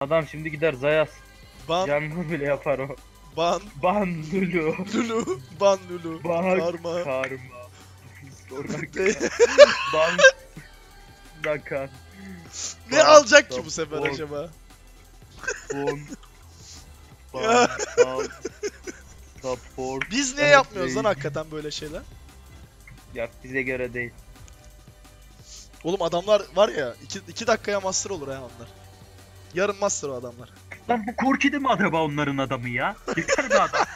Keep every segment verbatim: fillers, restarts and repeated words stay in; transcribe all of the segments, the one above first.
Adam şimdi gider Zayas. Ban, Jungle bile yapar o. ban, Ban Lulu. lulu, ban lulu, Ban karma. karma. Sonra Ne, ban Nakan. ne alacak ki bu sefer acaba? Bon. Ya. Ban. Al. Support. Biz niye Evet, yapmıyoruz lan değil. hakikaten böyle şeyler? Ya bize göre değil. Oğlum adamlar var ya iki, iki dakikaya master olur ha onlar. Yarın master o adamlar. Lan bu Korki de mi acaba onların adamı ya? Yeter be adam.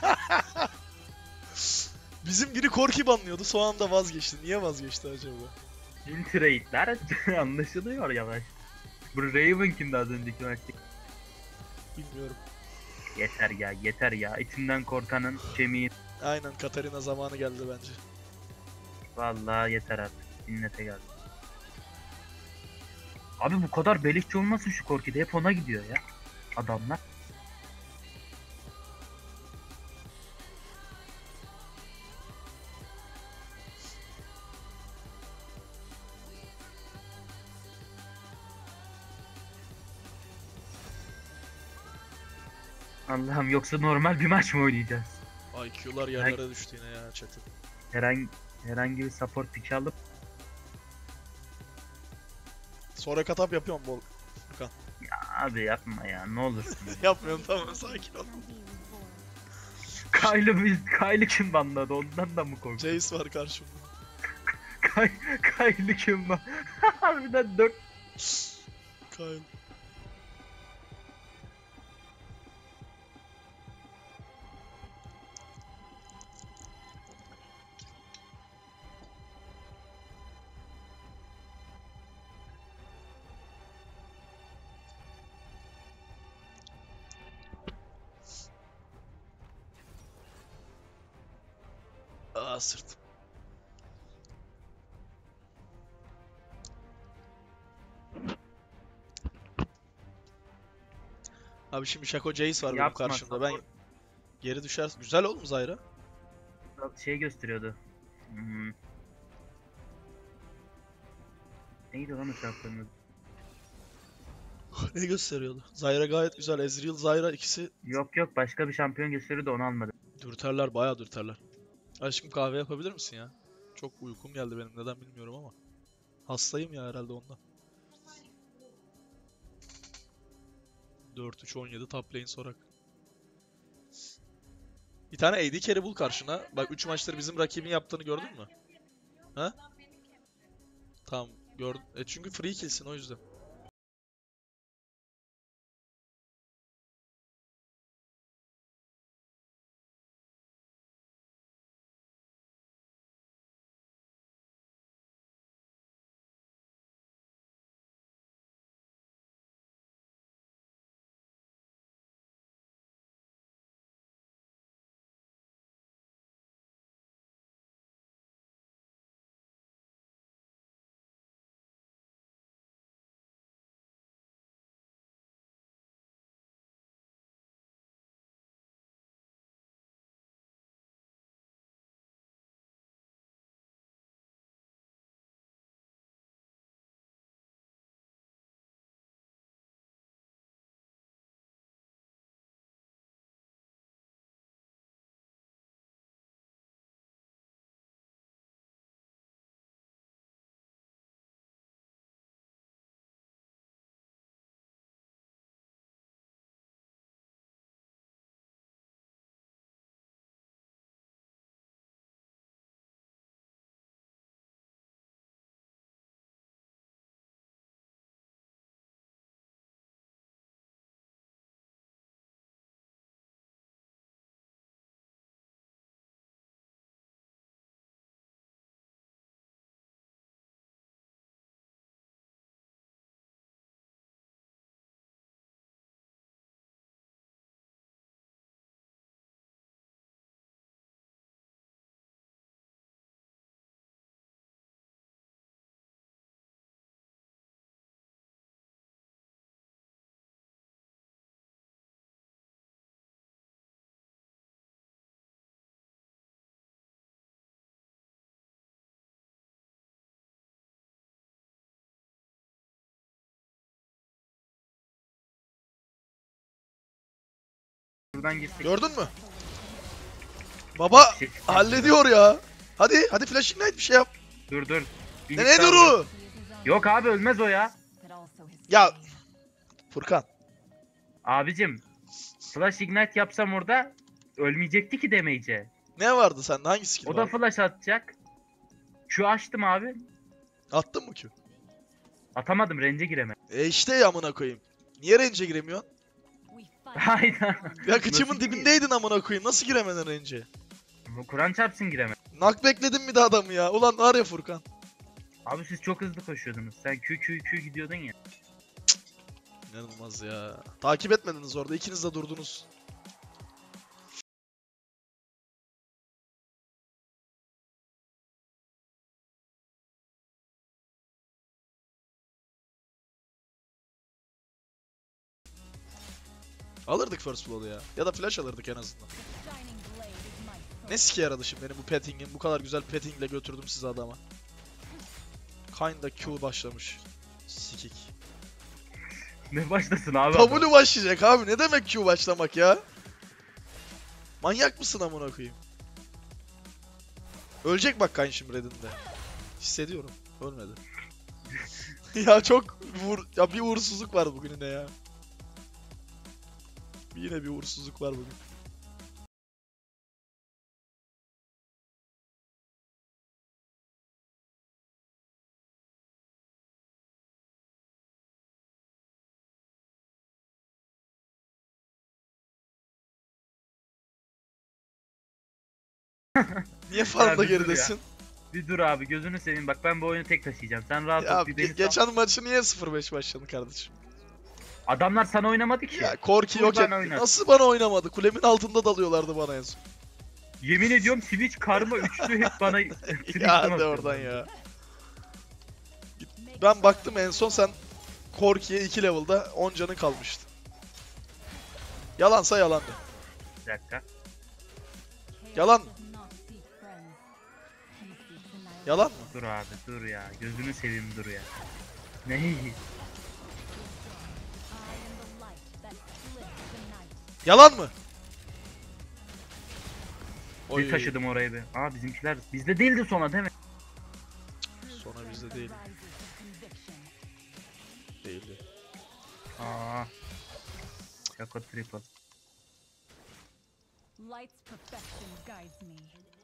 Bizim biri Korki banlıyordu son anda vazgeçti. Niye vazgeçti acaba? Win trade'ler anlaşılıyor yavaş. Bu Raven kimdi az önceki maçta? Bilmiyorum. Yeter ya yeter ya. İçinden korkanın kemiği. Aynen Katarina zamanı geldi bence. Vallahi yeter artık. Minnete geldi. Abi bu kadar belikçi olmasın şu Korki'de. Hep ona gidiyor ya. Adamlar. Allah'ım yoksa normal bir maç mı oynayacağız? I Q'lar yerlere düştü yine ya chat'in. Herhangi herhangi bir support pick alıp Sonra katap yapıyorum bol. abi yapma ya ne olursun. Yapmıyorum tamam sakin ol. Kyle'ı biz Kyle'ı kim banladı ondan da mı korktun? Jace var karşımda. Kay Kyle'ı kim ban? Harbiden dört. Kyle. Aa sırt. Abi şimdi Shaco Jace var benim Yapma, karşımda. Ben support. geri düşer. Güzel oğlum Zyra. Şey gösteriyordu. Hmm. Neydi lan o şartlarını? Ne gösteriyordu? Zyra gayet güzel. Ezreal, Zyra ikisi Yok yok başka bir şampiyon gösteriyordu onu almadım. dürterler, bayağı dürterler. Aşkım kahve yapabilir misin ya? Çok uykum geldi benim. Neden bilmiyorum ama. Hastayım ya herhalde ondan. dört üç on yedi top lane Sorak. Bir tane A D carry bul karşına. Bak üç maçtır bizim rakibin yaptığını gördün mü? Ha? Tamam gördüm. E çünkü free kill'sin o yüzden. Buradan girsek. Gördün mü? Baba Bir şey çıkmaz. hallediyor ya. Hadi hadi flashing light bir şey yap. Dur dur. Bir Ne hit ne daha vur. duru? Yok abi ölmez o ya. Ya Furkan. Abicim. Flash ignite yapsam orada ölmeyecekti ki damage'e. Ne vardı sende? Hangi skill O da vardı? flash atacak. Q açtım abi. Attın mı Q? Atamadım, range'e giremedim. E işte ya amına koyayım. Niye range'e giremiyorsun? Hayda. Ya kıçımın Nasıl ki? dibindeydin amına koyayım. Nasıl giremedin range'e? Bu Kur'an çarpsın giremedim. Nak bekledin mi de adamı ya? Ulan var ya Furkan. Abi siz çok hızlı koşuyordunuz. Sen Q Q Q gidiyordun ya. İnanılmaz ya. Takip etmediniz orada. İkiniz de durdunuz. Alırdık first blood'u ya. Ya da flash alırdık en azından. Ne sike yaradı şimdi benim bu petting'im. Bu kadar güzel pettingle götürdüm sizi adama. Kinda Q başlamış. Sikik. Ne başlasın abi adam? W başlayacak abi. Ne demek Q başlamak ya? Manyak mısın amına koyayım? Ölecek bak Kayn şimdi redinde. Hissediyorum. Ölmedi. Ya çok vur ya bir uğursuzluk var bugün yine ya. Yine bir uğursuzluk var bugün. Niye fazla bir dur ya. geridesin? Bir dur abi, gözünü seveyim, bak ben bu oyunu tek taşıyacağım. Sen rahat Ya ol, bir beni ge- sal. geçen maçı niye sıfır beş başladın kardeşim? Adamlar sana oynamadı ki. Ya Korki yok Buradan et. oynar. Nasıl bana oynamadı? Kulemin altında dalıyorlardı bana en son. Yemin ediyorum Switch karma üçlü hep bana Switch'ten Ya hadi atıyor. oradan ya. Ben baktım en son sen Korki'ye iki level'da on canın kalmıştı. Yalansa yalandı. Bir dakika. Yalan mı? Yalan mı? Dur abi dur ya. Gözünü seveyim dur ya. Ne? Yalan mı? Bir taşıdım orayı bir. Aa bizimkiler bizde değildi sonra değil mi? Sonra bizde değil. Değildi. Aa. Yako triple. Light's perfection guides me.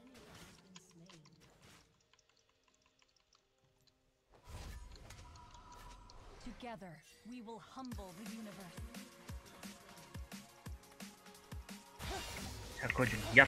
Together, we will humble the universe. Yako'cum yat.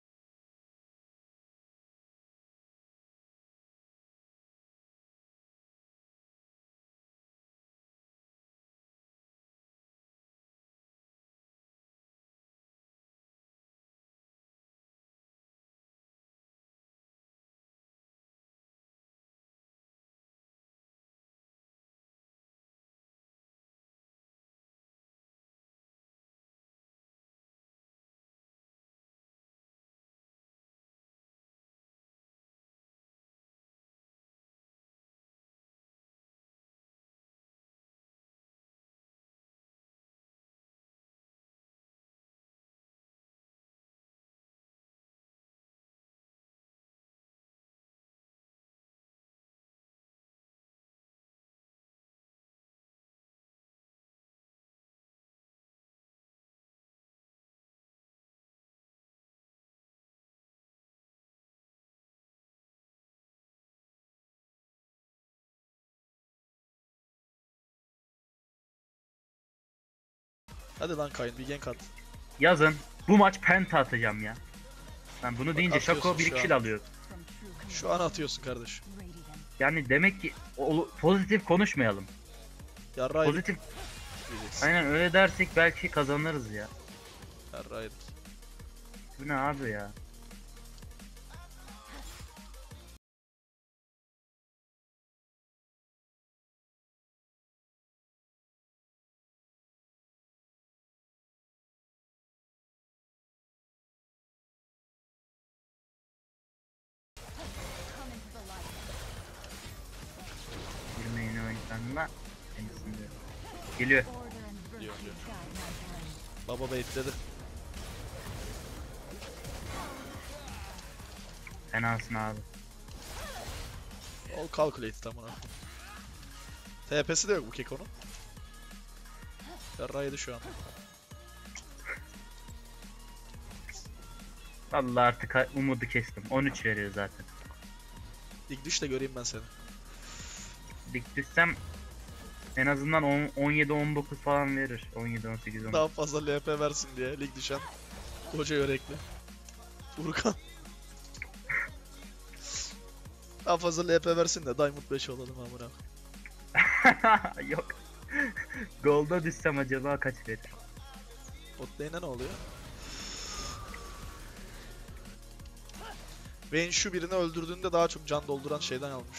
Hadi lan Kayn bir gank at. Yazın. Bu maç penta atacağım ya. Ben bunu deyince atıyorsun Şako bir şu kill an. alıyor. From true connection, Şu an atıyorsun kardeşim. radiant. Yani demek ki o- pozitif konuşmayalım. Yarra yedik Pozitif diyeceksin. aynen öyle dersek belki kazanırız ya. Yarra yedik. Bu ne abi ya? Come into the light. Girmeyin oyunlarına. Kendisinde. Geliyor. Order and virtue Diyor, diyor. guide my brain. Baba baitledi. Fenasın abi. All calculated amına. T P'si de yok bu Keko'nun. Yarraydı şu an. Vallahi artık ha- umudu kestim. on üç veriyor zaten. İlk düş de göreyim ben seni. Dik düşsem en azından on, on yedi on dokuz falan verir. on yedi on sekiz on dokuz. Daha fazla L P versin diye lig düşen. Koca yürekli. Furkan. Daha fazla L P versin de Diamond beş olalım amına. Yok. Gold'a düşsem acaba kaç verir? Bot lane'e ne oluyor? Vayne şu birini öldürdüğünde daha çok can dolduran şeyden almış.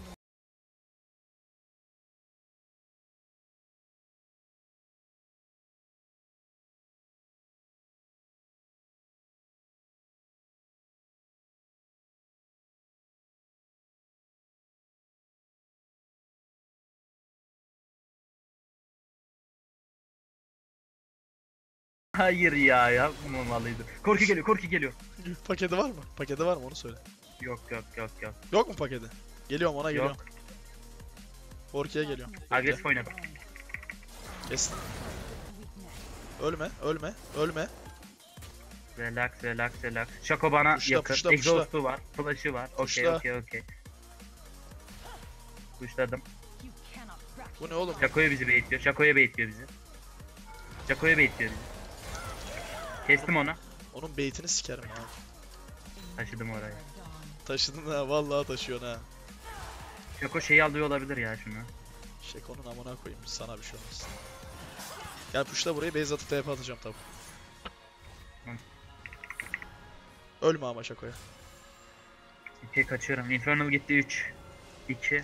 Hayır ya, yapmamalıydı. Korki geliyor, Korki geliyor. Paketi var mı? Paketi var mı onu söyle. Yok yok yok yok. Yok mu paketi? Geliyorum ona geliyorum. Yok. Orki'ye geliyorum. Bekle. Agresif oynadım. Kestim. Ölme, ölme, ölme. Relax relax relax. Şako bana Puşla, yakın. puşla, puşla. Exhaust'u var. Flash'ı var. Okey Puşla. okey okey. Puşladım. You cannot crack Bu ne oğlum? Şako'ya bizi baitliyor. Şako'ya baitliyor bizi. Şako'ya baitliyor bizi. Kestim onu. Onun baitini sikerim abi. Taşıdım oraya. dawn. Taşıdın ha, vallahi taşıyorsun ha. Şako şeyi alıyor olabilir ya şunu. Şeko'nun amına koyayım, sana bir şey olmaz. Gel puşla burayı, base atıp T P atacağım tabi. Hı. Ölme ama Şako'ya. ikiye kaçıyorum. Infernal gitti üç. iki.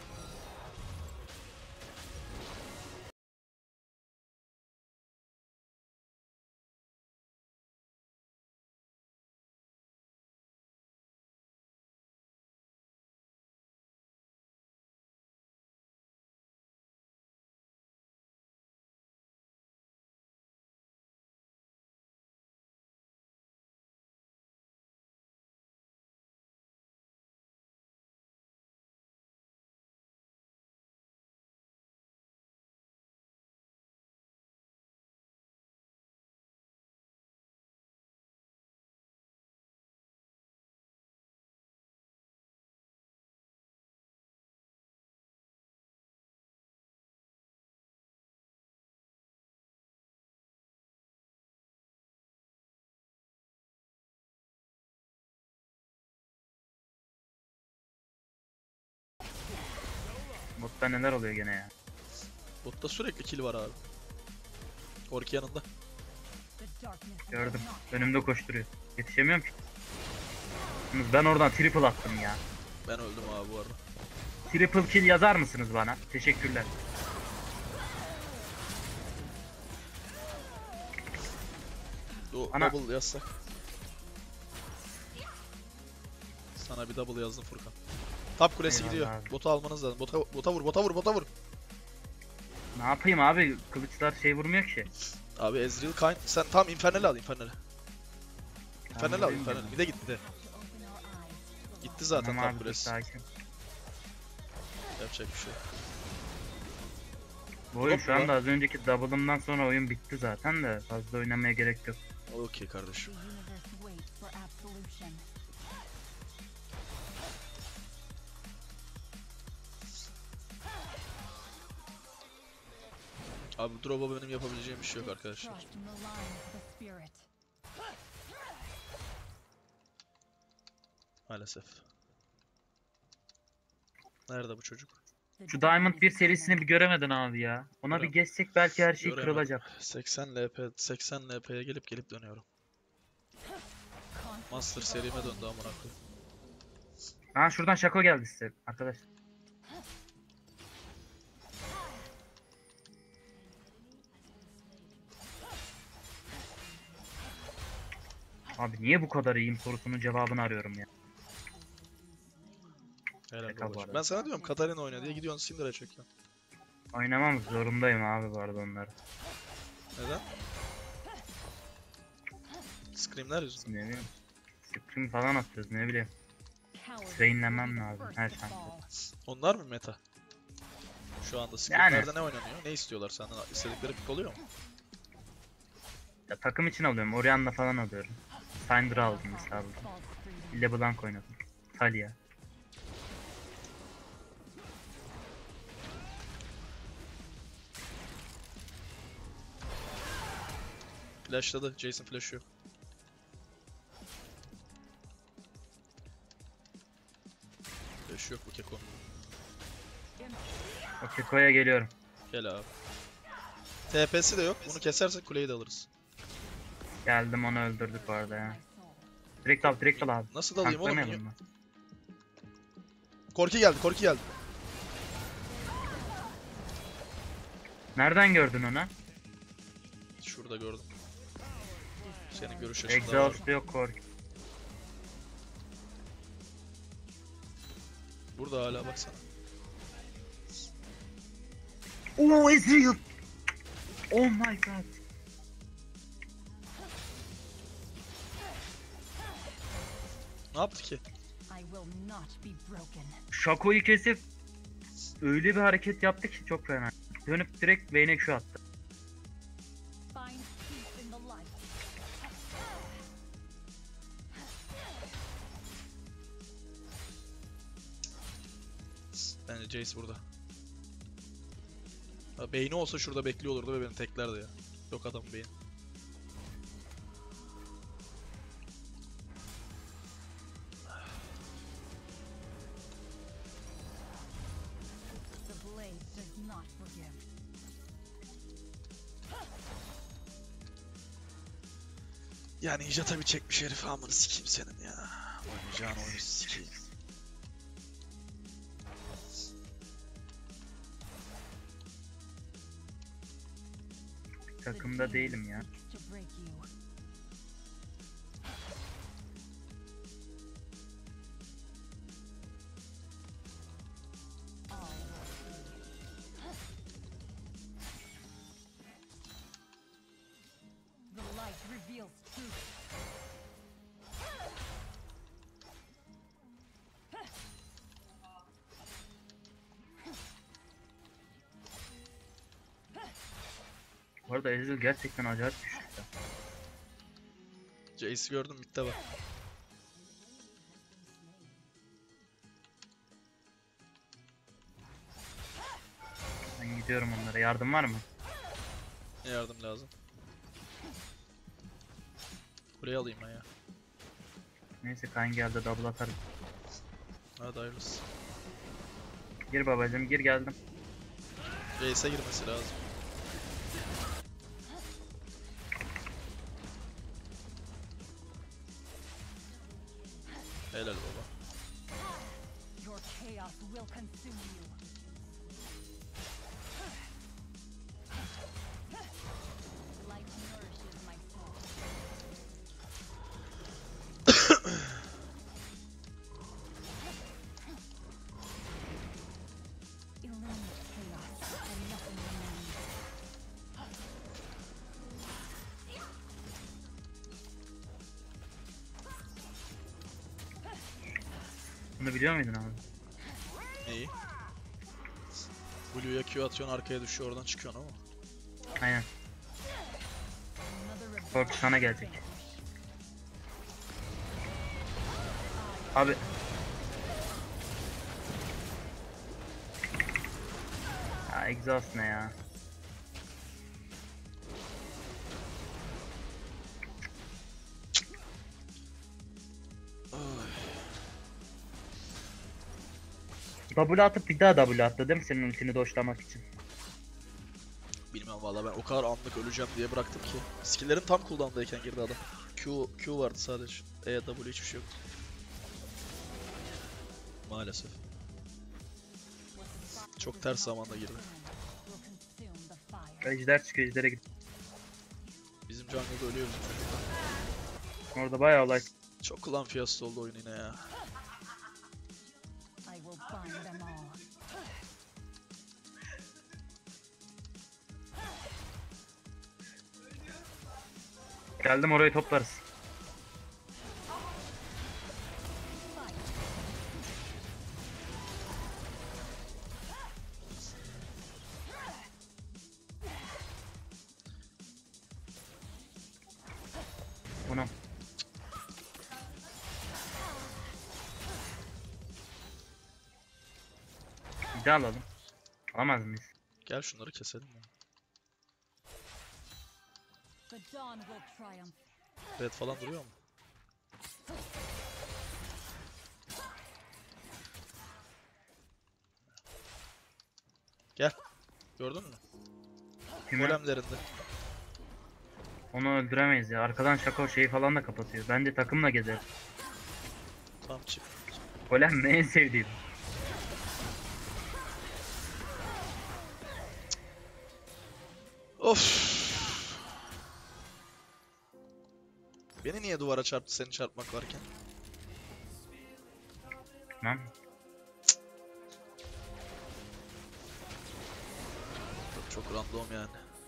Botta neler oluyor gene ya. Botta sürekli kill var abi. Orki yanında. The darkness Gördüm. will not Önümde koşturuyor. Yetişemiyorum ki. Yalnız ben oradan triple attım ya. Ben öldüm abi bu arada. Triple kill yazar mısınız bana? Teşekkürler. O Ana- double yazsak. Sana bir double yazdım Furkan. Top kulesi Eyvallah gidiyor. abi. Botu almanız lazım. Bota, bota vur, bota vur, bota vur. Ne yapayım abi? Kılıçlar şey vurmuyor ki. Abi Ezreal Kayn. Sen tam Infernal'i al, Infernal'i. Infernal'i al, Anladım Infernal'i. ya. Bir de gitti. to open our eyes. Gitti zaten Tamam top abi dur, kulesi. sakin. Yapacak bir şey yok. Bu oyun Hop şu lan. anda az önceki double'ımdan sonra oyun bitti zaten de fazla oynamaya gerek yok. Okey kardeşim. The universe waits for absolution. Abi drop'a benim yapabileceğim bir şey yok arkadaşlar. Trust in the line of the spirit. Maalesef. Nerede bu çocuk? The Şu dawn Diamond is bir coming. serisini bir göremedin abi ya. Ona bir Görem- geçsek belki her şey Göremedim. kırılacak. seksen L P, seksen L P'ye gelip gelip dönüyorum. Conflict Master is serime over. döndü amına koyayım. Ha şuradan Şako geldi size arkadaş. Abi niye bu kadar iyiyim sorusunun cevabını arıyorum ya. Helal Şaka bu babacım. arada. Ben sana diyorum Katarina oyna diye gidiyorsun Syndra'ya çekiyorsun. Oynamam zorundayım abi bu arada onları. Neden? Screamler yüzünden. Ne bileyim. Scream falan atıyoruz ne bileyim. Trainlemem lazım her şartta. Onlar mı meta? Şu anda Yani. scriptlerde ne oynanıyor? Ne istiyorlar senden? İstedikleri pick oluyor mu? Ya, takım için alıyorum. Orianna falan alıyorum. Syndra aldım mesela burada. LeBlanc oynadım. Talia. Flashladı. Jason flash yok. Flash yok bu Keko. O Keko'ya geliyorum. Gel abi. T P'si de yok. Bunu kesersek kuleyi de alırız. Geldim, onu öldürdük orada ya. Direkt al, direkt al abi. Nasıl dalayım oğlum? Tanklamayalım mı? Korki geldi, Korki geldi. Nereden gördün onu? Şurada gördüm. Senin görüş açında var. Exhaust yok, kork. Burada hala baksana. Oo, Ezreal. Oh my god. Ne yaptı ki? I will not be broken. Shaco'yu kesip öyle bir hareket yaptı ki çok fena. Dönüp direkt Vayne'e Q attı. Find peace in the light. Bence Jace burada. Ha, beyni olsa şurada bekliyor olurdu ve beni teklerdi ya. Yok adam beyin. The blade does not forgive. Ya Ninja tabi çekmiş herif, amını sikeyim senin ya. Oynayacağın oyunu sikeyim. Takımda değilim ya. To break you. All will see. The light reveals truth. Bu arada Ezreal gerçekten acayip düşük ya. Jace'i gördüm, midde bak. Ben gidiyorum onlara. Yardım var mı? Ne yardım lazım? Kuleyi alayım ben ya. Neyse, Kayn geldi, double atarım. Hadi hayırlısı. Gir babacım, gir, geldim. Jace'e girmesi lazım. Helal baba. Your chaos will consume you. Light nourishes my soul. Illuminate chaos, and nothing remains. Bunu biliyor muydun abi? Neyi? Blue'ya Q atıyorsun, arkaya düşüyor, oradan çıkıyorsun ama. Aynen. Another rebellion. Kork sana gelecek. Abi. Ya exhaust ne ya? W atıp bir daha W attı değil mi senin ultini doşlamak için? Bilmem valla, ben o kadar anlık öleceğim diye bıraktım ki. Skill'lerim tam cooldown'dayken girdi adam. Q, Q vardı sadece. E, W hiçbir şey yoktu. Maalesef. Çok ters zamanda girdi. Will consume the fire. Ejder çıkıyor, ejdere git. Bizim jungle'da ölüyor bizim çocuklar. Orada bayağı olay. Çok klan fiyası oldu oyun yine ya. I will bind them all. Geldim, orayı toplarız. Bir daha alalım. Alamaz mıyız? Gel şunları keselim ya. The dawn will triumph. Red falan duruyor mu? Gel. Gördün mü? Kimi? Golemlerinde. Onu öldüremeyiz ya. Arkadan Şako şeyi falan da kapatıyor. Ben de takımla gezerim. Tamam çık. Golem mi en sevdiğim? Of. Beni niye duvara çarptı seni çarpmak varken? Tamam. Çok, çok random yani.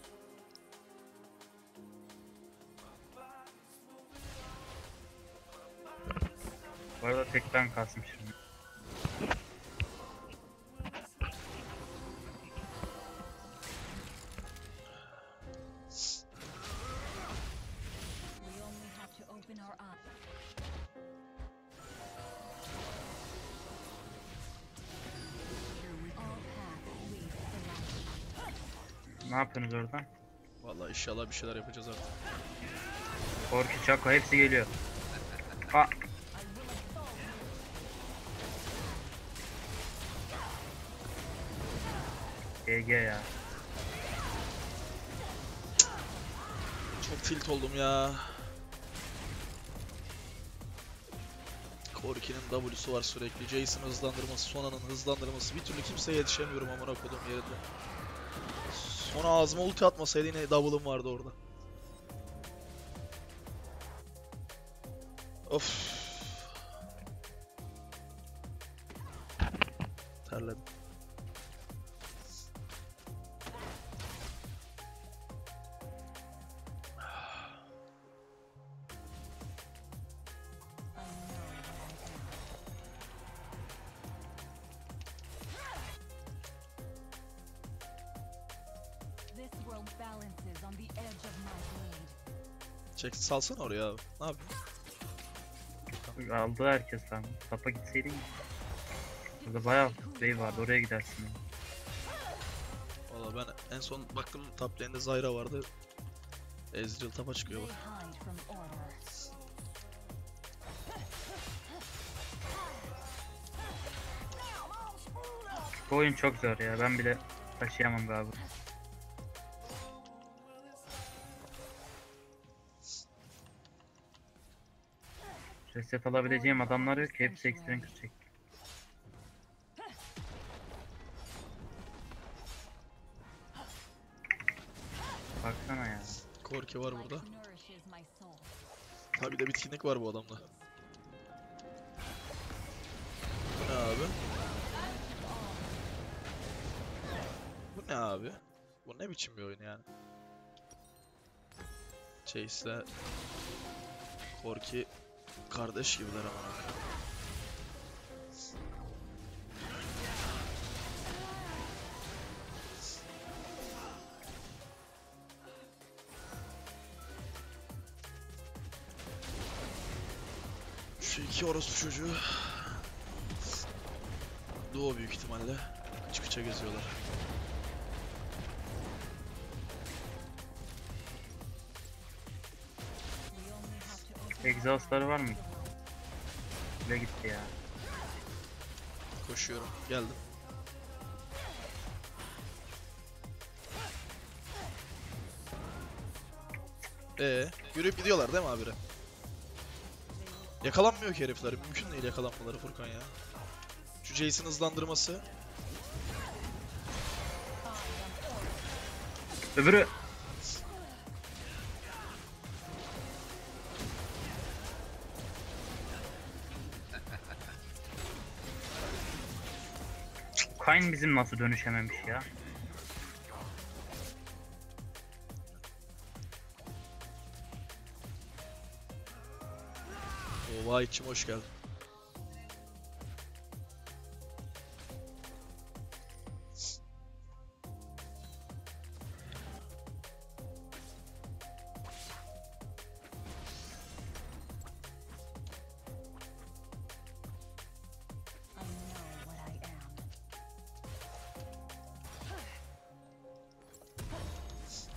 Bu arada tek ben kalsın şimdi. We only have to open our eyes. All paths lead to light. Ne yapıyorsunuz orada? Vallahi inşallah bir şeyler yapacağız artık. Korki, Şako hepsi geliyor. Aa. G G ya. Çok tilt oldum ya. Korki'nin W'su var sürekli. Jason hızlandırması, Sona'nın hızlandırması. Bir türlü kimseye yetişemiyorum amına kodum yerinde. Sona ağzıma ulti atmasaydı yine double'ım vardı orada. Of. Terledim. I know what I am. This world balances on the edge of my blade. Çek salsana oraya abi. Ne yapıyorsun? Aldı herkes lan. Tapa gitseydin ya. Burada bayağı wave vardı, oraya gidersin. Valla ben en son baktım top lane'de Zyra vardı. Ezreal tapa çıkıyor They bak. hide from order. Bu oyun çok zor ya, ben bile taşıyamam galiba. Reset alabileceğim adamlar yok ki, hepsi ekstrem kıracak. Baksana ya. Korki var burada. Light nourishes my soul. Tabi de bitkinlik var bu adamda. Bu ne abi? Bu ne abi? Bu ne biçim bir oyun yani? Chase'le Korki kardeş gibiler ama. Şu iki orospu çocuğu Duo büyük ihtimalle kıç kıça geziyorlar. We only have to open our Exhaustları var mı? eyes. Bile gitti ya. Koşuyorum. Geldim. Ee, yürüyüp gidiyorlar değil mi abire? Yakalanmıyor ki herifler. Mümkün değil yakalanmaları Furkan ya. Şu Jason hızlandırması. Öbürü Kayn bizim nasıl dönüşememiş ya? Oo, Vahit'cim hoş geldin. I know what I am.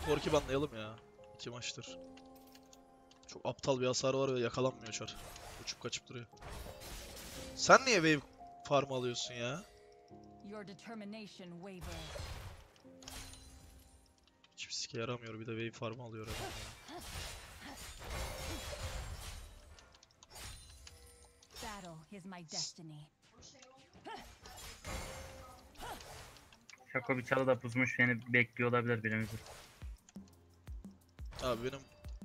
Korki banlayalım ya. İki maçtır. Çok aptal bir hasar var ve yakalanmıyor çar. Uçup kaçıp duruyor. Sen niye wave farm alıyorsun ya? Your determination waver. Hiçbir sike yaramıyor, bir de wave farm alıyor adam ya. Battle is my destiny. Şako bir çalı da pusmuş beni bekliyor olabilir birimizi. Abi benim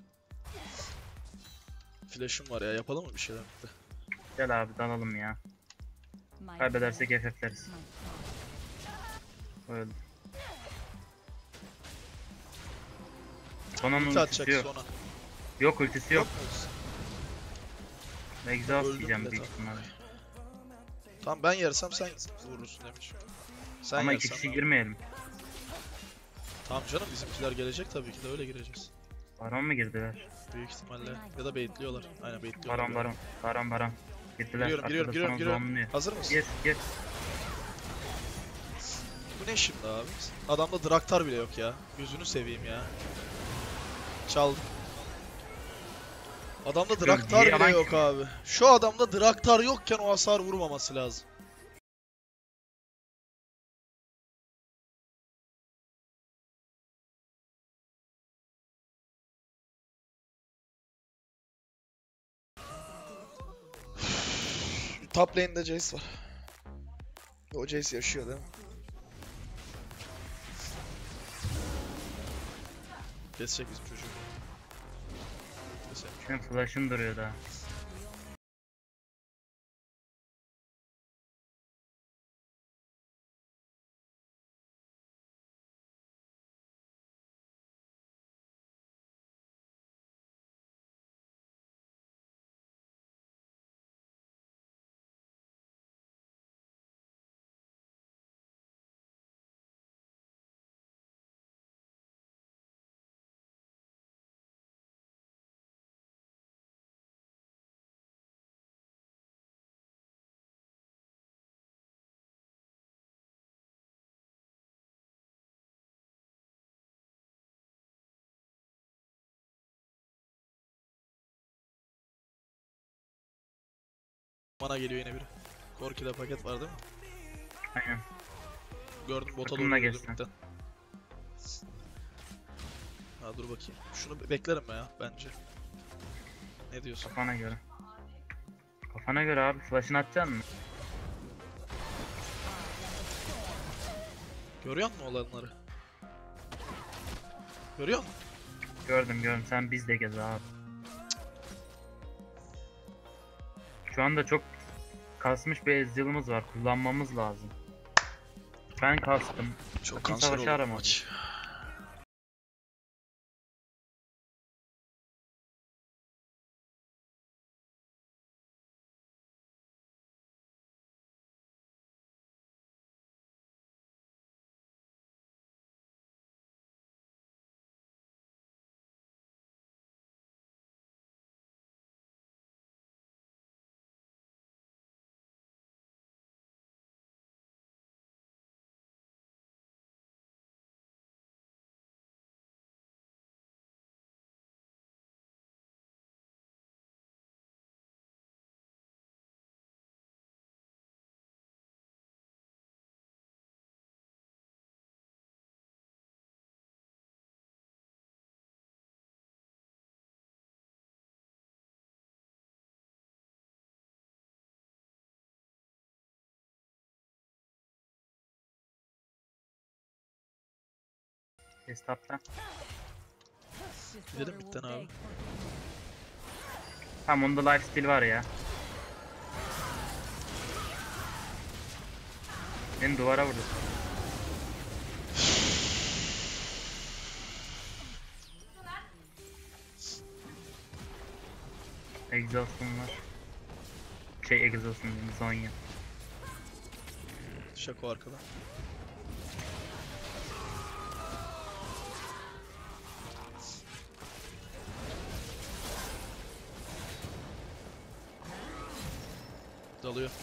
flash'ım var ya, yapalım mı bir şeyler? Gel abi dalalım ya. My Kaybedersek blood, F F'leriz. my Öldü. Sonanın Ulti ultisi atacak yok. sonra. Yok ultisi yok. mu? Exhaust Öldüm diyeceğim bile büyük tabii. ihtimalle. Tamam, ben yersem sen vurursun demiş. Sen Ama yersen iki kişi ben- girmeyelim. Tamam canım, bizimkiler gelecek tabii ki de, öyle gireceğiz. Baron mu girdiler? Büyük ihtimalle. Ya da baitliyorlar. Aynen baitliyorlar. Baron baron. Baron baron. Girdiler. Giriyorum, giriyorum, Arkada giriyorum, sonra giriyorum. zonluyor. Hazır mısın? Gir gir. Bu ne şimdi abi? Adamda Draktar bile yok ya. Gözünü seveyim ya. Çaldım. Adamda Çıkıyorum. Draktar Niye bile yalan yok ki? abi. Şu adamda Draktar yokken o hasar vurmaması lazım. Top lane'de Jace var. O Jace yaşıyor değil mi? Kesecek bizim çocuğu. Kesecek. Şimdi flash'ım duruyor daha. Bana geliyor yine biri. Korki'de paket var değil mi? Aynen. Gördüm, bota Takımla doğru yürüdüm geçsen. midden. Ha dur bakayım. Şunu be- beklerim ya bence. Ne diyorsun? Kafana göre. Kafana göre abi flash'ını atacaksın mı? Görüyor musun olanları? Görüyor musun? Gördüm gördüm sen biz de gez abi. Şu anda çok kasmış bir ezreal'ımız var, kullanmamız lazım. Ben kastım. Çok Takım kanser savaşı oldu bu aramadı. maç. Estap'ta. Gidelim bitten abi. Tamam onda lifesteal var ya. Beni duvara vurdu. Exhaust'um var. Şey exhaust'um değil, Zonya. Şako arkada. Dalıyor.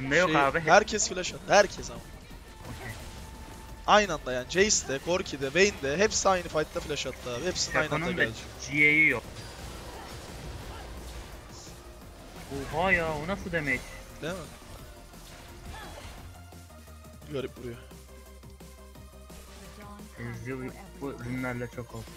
Kimde yok Şey, abi? Hep- herkes flash attı. Herkes ama. Okey. Aynı anda yani. Jace'de, Corki'de, Vayne'de hepsi aynı fight'ta flash attı abi. Hepsinin aynı anda Şako'nun da gelecek. G A'yı yok. Oha ya, o nasıl damage? Değil mi? Garip vuruyor. The dawn comes Ezreal for bu everyone. ürünlerle çok oldu.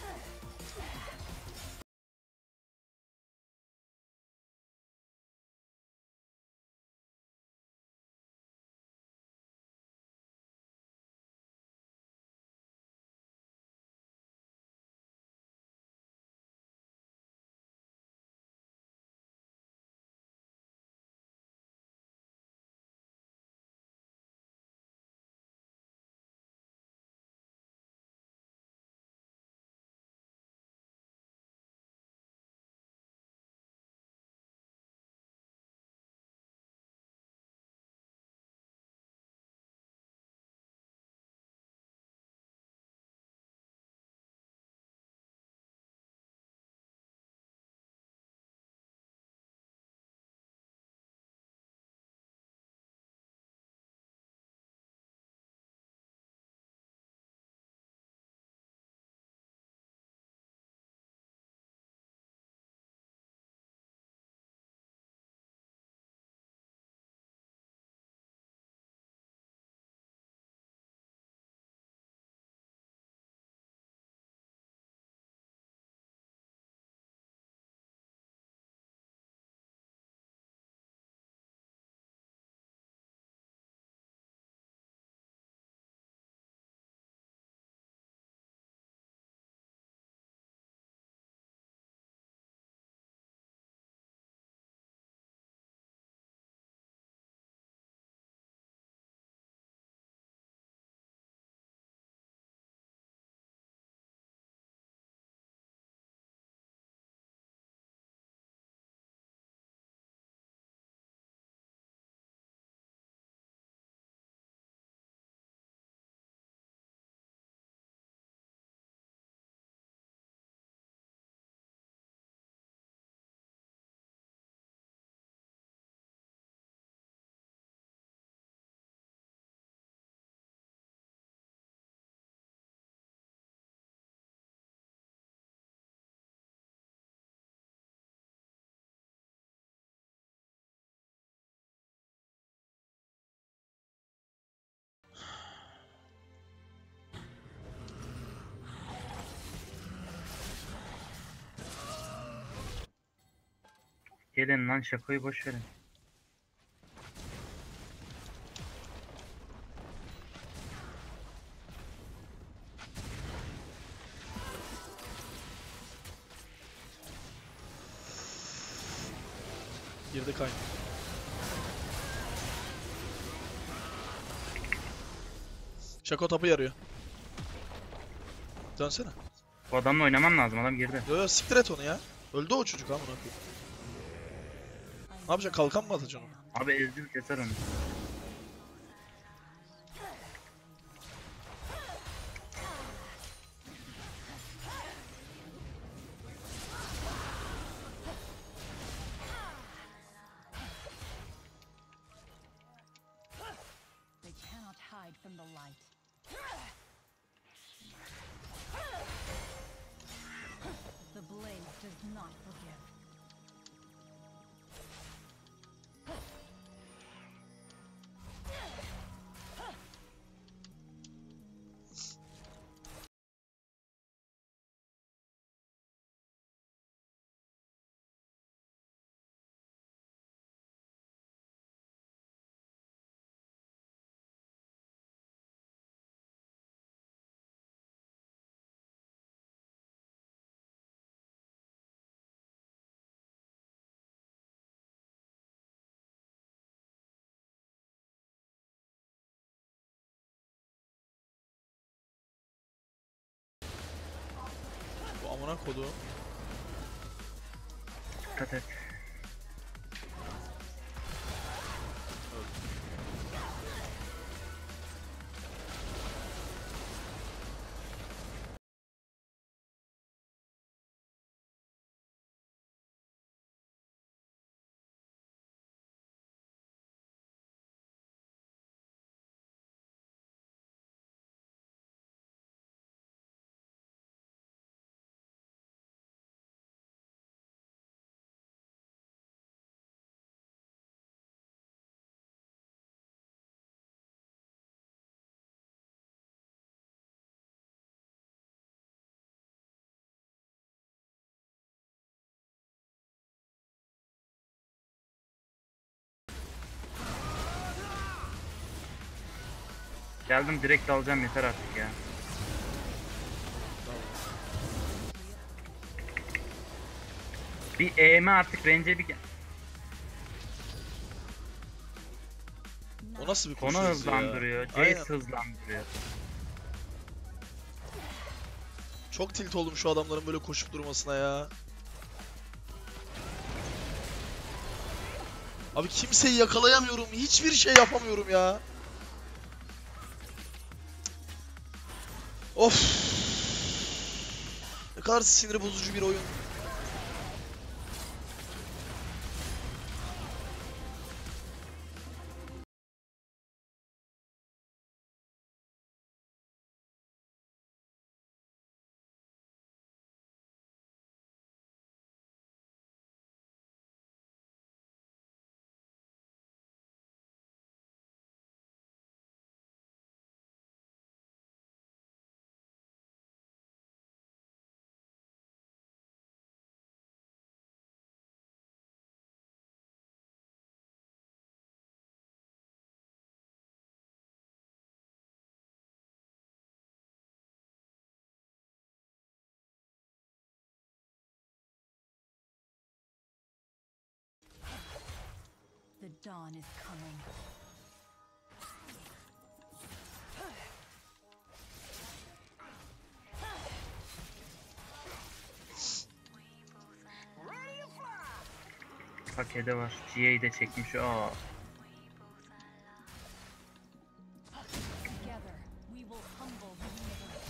Gelin lan, Şako'yu boş verin. Girdi Kayn. Şako topu yarıyor. Dönsene. Bu adamla oynaman lazım, adam girdi. Yo yo siktir et onu ya. Öldü o çocuk amına koyayım. Ne yapacak? Kalkan mı atacaksın onu? Abi Ezreal keser onu. They cannot hide from the light. The blade does not forgive. Bu amına kodu. Dikkat et. Geldim, direkt alacağım, yeter artık ya. Tamam. Bir eğme artık, range'e bir gel. O nasıl bir Konu koşu hızı ya? hızlandırıyor, Jace Aynen. hızlandırıyor. Çok tilt oldum şu adamların böyle koşup durmasına ya. Abi kimseyi yakalayamıyorum. Hiçbir şey yapamıyorum ya. Of. Ne kadar sinir bozucu bir oyun. The dawn is coming. Pakede var. G A'yı de çekmiş. Aa. Together, we will humble the universe.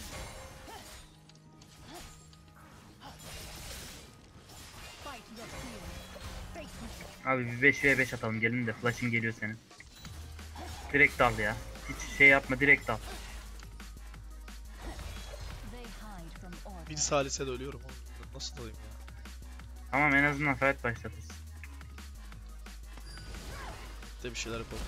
Fight your fears. Face me. Abi bir beş ve beş atalım, gelin de flash'ın geliyor senin. Direkt dal ya. Hiç şey yapma, direkt dal. They hide from order. Bir salise de ölüyorum oğlum. Nasıl olayım ya? Tamam, en azından fight başlatırsın. De bir şeyler yapalım.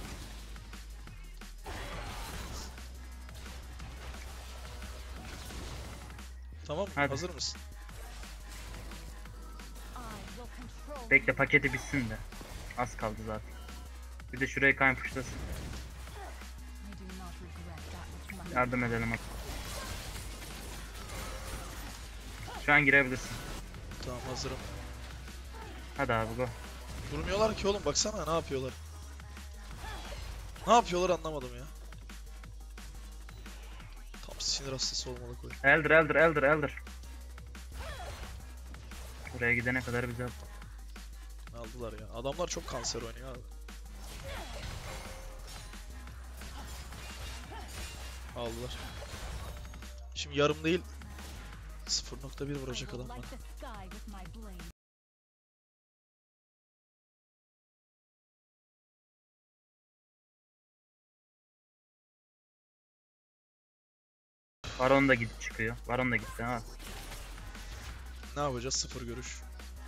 Tamam mı? Hadi. Hazır mısın? I will control. Bekle, paketi bitsin de. Az kaldı zaten. Bir de şuraya kayn puşlasın. I do not regret that which my Yardım edelim at. Şu an girebilirsin. Tamam hazırım. Hadi abi go. Durmuyorlar ki oğlum, baksana ne yapıyorlar. Ne yapıyorlar anlamadım ya. Tam sinir hastası olmalı koy. Elder elder elder elder. Buraya gidene kadar bize Aldılar ya. Adamlar çok kanser oynuyor abi. Aldılar. Şimdi yarım değil sıfır nokta bir I vuracak will adam bana. light the sky with my blade. Baron da gidip çıkıyor. Baron da gitti ha. Ne yapacağız? Sıfır görüş.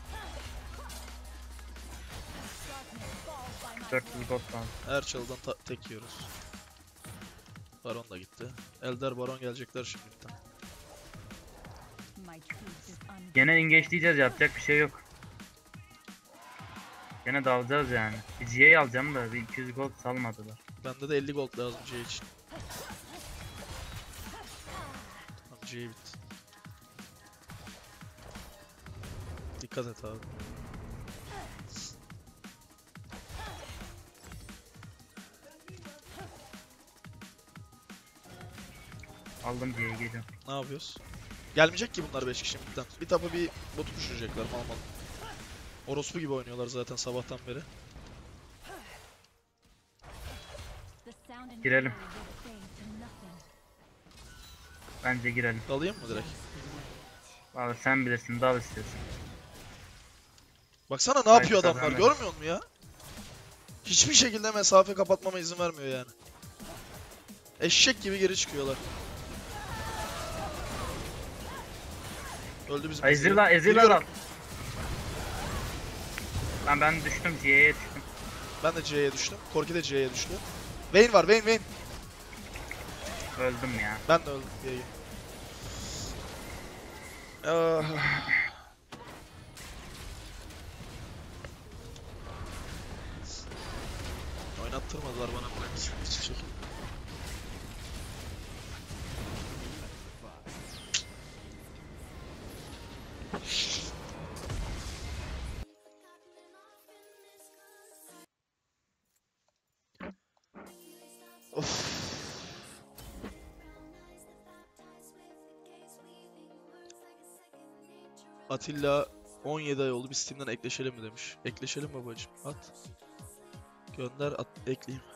Darkness falls by my dört yüz gold lazım. Her çalıdan ta- tek yiyoruz. Baron da gitti. Elder Baron gelecekler şimdilikten. My truth is un- Gene engage diyeceğiz, yapacak bir şey yok. Gene dalacağız yani. Bir G A'yı alacağım da bir iki yüz gold salmadılar. Bende de elli gold lazım C için. Tamam C bitti. Dikkat et abi. Aldım G A'yı, geliyorum. Ne yapıyoruz? Gelmeyecek ki bunlar beş kişi midden. Bir tapu bir botu düşürecekler mal mal. Orospu gibi oynuyorlar zaten sabahtan beri. the sound and Girelim. fury will fade to nothing. Bence girelim. Dalayım mı direkt? Valla sen bilirsin, dal istiyorsun. Baksana ne Hayır, yapıyor adamlar, kazanmadı. görmüyor musun ya? Hiçbir şekilde mesafe kapatmama izin vermiyor yani. Eşek gibi geri çıkıyorlar. Öldü bizim Ezreal. Ezreal'a Ezreal'a Giriyorum. dal. Lan ben düştüm, G A'ya düştüm. Ben de C'ye düştüm. Korki de C'ye düştü. Vayne var, Vayne, Vayne. Öldüm ya. Ben de öldüm Y'ye. Ah. Oynattırmadılar bana bu hiçbir şekilde. Of. Atilla on yedi ay oldu, biz Steam'den ekleşelim mi demiş. Ekleşelim babacım, at. Gönder, at, ekleyeyim.